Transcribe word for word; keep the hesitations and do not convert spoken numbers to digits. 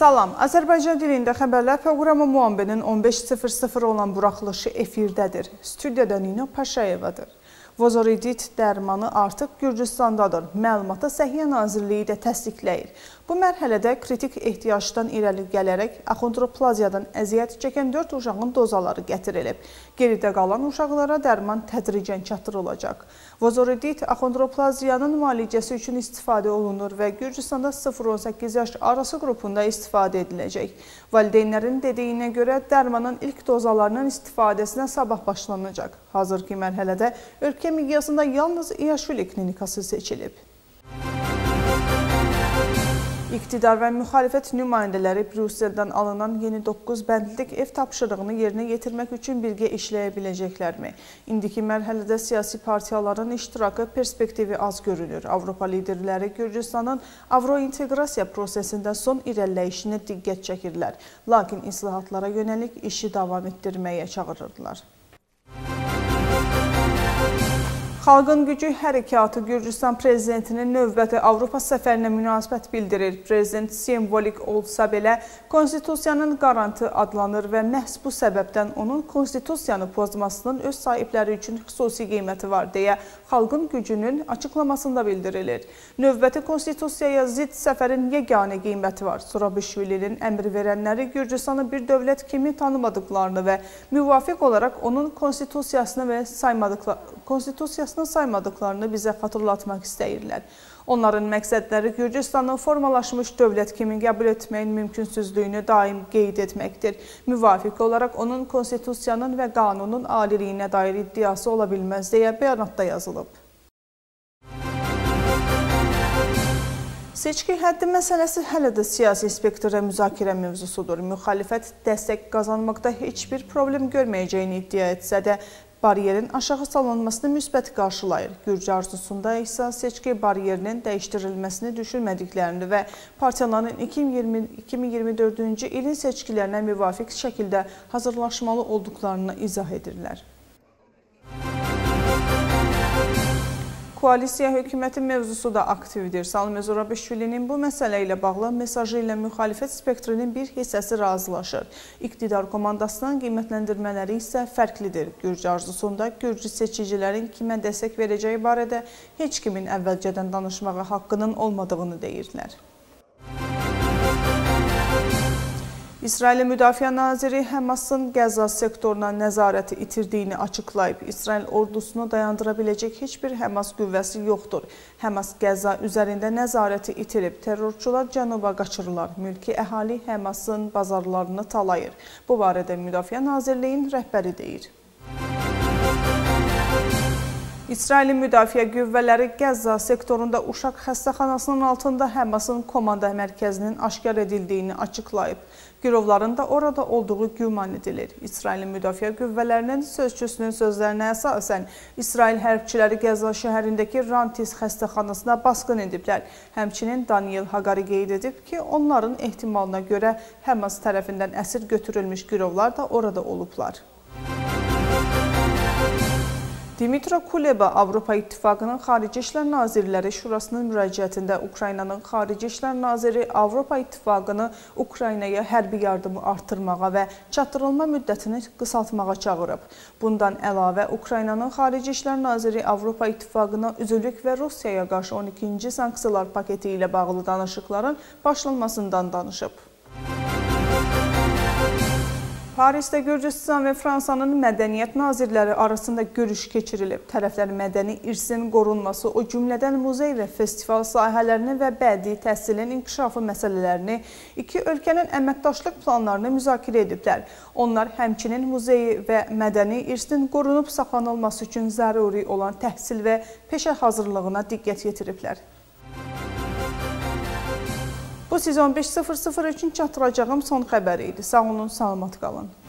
Salam, Azərbaycan dilində xəbərlər proqramı Muambenin on beş sıfır sıfır olan buraxılışı efirdədir. Studiyada Nino Paşayevadır. Vozoridit dərmanı artıq Gürcüstandadır. Məlumata Səhiyyə Nazirliyi də təsdiqləyir. Bu mərhələdə kritik ehtiyacdan irəli gələrək axondroplaziyadan əziyyət çəkən dörd uşağın dozaları gətirilib. Geridə qalan uşaqlara dərman tədricən çatdırılacaq. Vozoridit axondroplaziyanın müalicəsi üçün istifadə olunur və Gürcüstanda sıfır on səkkiz yaş arası qrupunda istifadə ediləcək. Valideynlərin dediyinə görə dərmanın ilk dozalarının istifadəsinə sabah başlanacaq. Hazırki mərhələdə ölkə miqyasında yalnız İyaşvili klinikası seçilib. İqtidar və müxalifət nümayəndələri Brüsseldən alınan yeni doqquz bəndlik ev tapşırığını yerinə yetirmək üçün birgə işləyə biləcəklərmi? İndiki mərhələdə siyasi partiyaların iştirakı perspektivi az görünür. Avropa liderləri Gürcüstanın avrointeqrasiya prosesində son irəliləyişinə diqqət çəkirlər. Lakin islahatlara yönəlik işi davam etdirməyə çağırırdılar. Xalqın Gücü Hərəkatı Gürcüstan prezidentinin növbəti Avropa səfərinə münasibət bildirir. Prezident simvolik olsa belə konstitusiyanın qarantı adlanır və məhz bu səbəbdən onun konstitusiyanı pozmasının öz sahibləri üçün xüsusi qiyməti var deyə Xalqın Gücünün açıqlamasında bildirilir. Növbəti konstitusiyaya zidd səfərin yeganə qiyməti var. Zurabishvilinin əmr verənləri Gürcüstanı bir dövlət kimi tanımadıqlarını və müvafiq olaraq onun konstitusiyasını və saymadıqlarını konstitusiyasını saymadıqlarını bizə xatırlatmaq istəyirlər. Onların məqsədləri Gürcüstanı formalaşmış dövlət kimi qəbul etməyin mümkünsüzlüyünü daim qeyd etməkdir. Müvafiq olaraq onun konstitusiyanın və qanunun aliliyinə dair iddiası ola bilməz deyə bəyanatda yazılıb. Seçki həddi məsələsi hələ də siyasi spektrə müzakirə mövzusudur. Müxalifət dəstək qazanmaqda heç bir problem görməyəcəyini iddia etsə də, bariyerin aşağı salınmasını müsbət qarşılayır. Gürcü arzusunda isə seçki bariyerinin dəyişdirilməsini düşünmədiklərini və partiyaların iki min iyirmi dördüncü ilin seçkilərinə müvafiq şəkildə hazırlaşmalı olduqlarını izah edirlər. Koalisiya hökuməti mövzusu da aktivdir. Salome Zurabishvilinin bu məsələ ilə bağlı mesajı ilə müxalifət spektrinin bir hissəsi razılaşır. İqtidar komandasının qiymətləndirmələri isə fərqlidir. Gürcü arzusunda Gürcü seçicilərin kimə dəstək verəcəyi barədə heç kimin əvvəlcədən danışmağa haqqının olmadığını deyirlər. İsrail Müdafiə Naziri Həmasın Qəzza sektoruna nəzarəti itirdiyini açıqlayıb. İsrail ordusunu dayandıra biləcək heç bir Həmas qüvvəsi yoxdur. Həmas Qəzza üzərində nəzarəti itirib. Terrorçular cənuba qaçırırlar. Mülki əhali Həmasın bazarlarını talayır. Bu barədə Müdafiə Nazirliyinin rəhbəri deyir. İsrail Müdafiə Qüvvələri Qəzza sektorunda uşaq xəstəxanasının altında Həmasın komanda mərkəzinin aşkar edildiyini açıqlayıb. Girovların da orada olduğu güman edilir. İsrail Müdafiə Qüvvələrinin sözçüsünün sözlərinə əsasən, İsrail hərbçiləri Qəzza şəhərindəki Rantis xəstəxanasına basqın ediblər. Həmçinin Daniel Haqari qeyd edib ki, onların ehtimalına görə Həmas tərəfindən əsir götürülmüş girovlar da orada olublar. Dmitro Kuleba Avropa İttifaqının Xarici İşlər Nazirləri Şurasının müraciətində Ukraynanın Xarici İşlər Naziri Avropa İttifaqını Ukraynaya hərbi yardımı artırmağa və çatdırılma müddətini qısaltmağa çağırıb. Bundan əlavə, Ukraynanın Xarici İşlər Naziri Avropa İttifaqına üzvlük və Rusiyaya qarşı on ikinci sanksiyalar paketi ilə bağlı danışıqların başlanmasından danışıb. Parisdə Gürcüstan və Fransanın mədəniyyət nazirləri arasında görüş keçirilib. Tərəflər mədəni irsin qorunması, o cümlədən muzey və festival sahələrini və bədii təhsilin inkişafı məsələlərini, iki ölkənin əməkdaşlıq planlarını müzakirə ediblər. Onlar həmçinin muzeyi və mədəni irsin qorunub saxlanılması üçün zəruri olan təhsil və peşə hazırlığına diqqət yetiriblər. Bu siz on beş sıfır sıfır üçün çatdıracağım son xəbəri idi. Sağ olun, salamat qalın.